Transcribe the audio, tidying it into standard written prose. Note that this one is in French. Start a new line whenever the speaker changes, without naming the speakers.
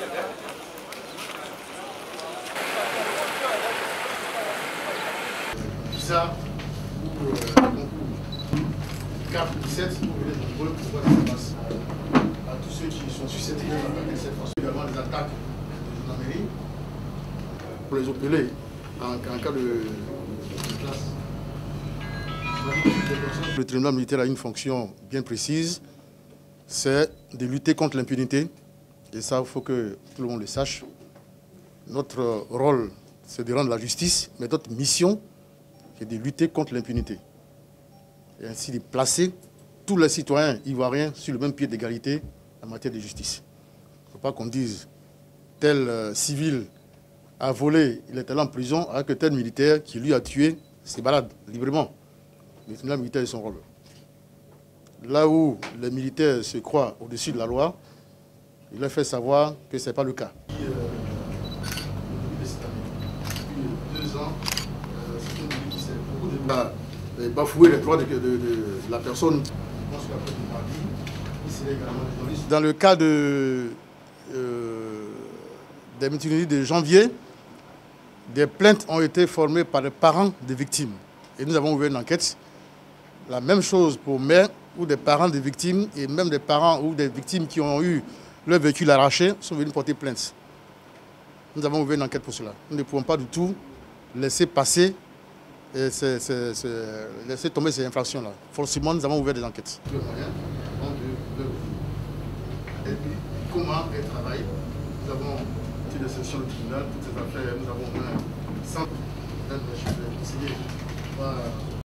Ça, pour le concours 4-17, vous venez nombreux pour voir ce qui se passe. À tous ceux qui sont susceptibles d'attaquer cette fois, également des attaques de la mairie, pour les appeler en cas de classe. Le tribunal militaire a une fonction bien précise, c'est de lutter contre l'impunité. Et ça, il faut que tout le monde le sache. Notre rôle, c'est de rendre la justice, mais notre mission, c'est de lutter contre l'impunité. Et ainsi de placer tous les citoyens ivoiriens sur le même pied d'égalité en matière de justice. Il ne faut pas qu'on dise tel civil a volé, il est allé en prison, alors que tel militaire qui lui a tué se balade librement. Le tribunal militaire est son rôle. Là où les militaires se croient au-dessus de la loi, il leur fait savoir que ce n'est pas le cas. Depuis 2 ans, c'est un délit qui s'est beaucoup de bafoué les droits de la personne. Dans le cas des mutineries de janvier, des plaintes ont été formées par les parents des victimes. Et nous avons ouvert une enquête. La même chose pour mères ou des parents des victimes et même des parents ou des victimes qui ont eu leur véhicule arraché sont venus porter plainte. Nous avons ouvert une enquête pour cela. Nous ne pouvons pas du tout laisser passer et laisser tomber ces infractions-là. Forcément, nous avons ouvert des enquêtes. Et puis, comment elles travaillent? Nous avons une de session du tribunal, toutes ces affaires, nous avons un centre de conseiller.